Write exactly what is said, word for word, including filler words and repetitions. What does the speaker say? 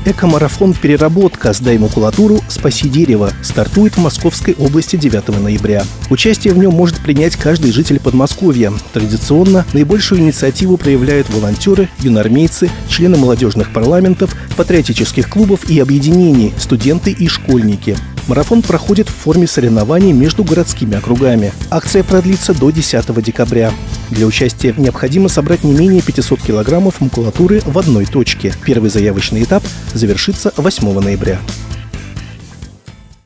Экомарафон «Переработка. Сдай макулатуру, спаси дерево» стартует в Московской области девятого ноября. Участие в нем может принять каждый житель Подмосковья. Традиционно наибольшую инициативу проявляют волонтеры, юноармейцы, члены молодежных парламентов, патриотических клубов и объединений, студенты и школьники. Марафон проходит в форме соревнований между городскими округами. Акция продлится до десятого декабря. Для участия необходимо собрать не менее пятисот килограммов макулатуры в одной точке. Первый заявочный этап завершится восьмого ноября.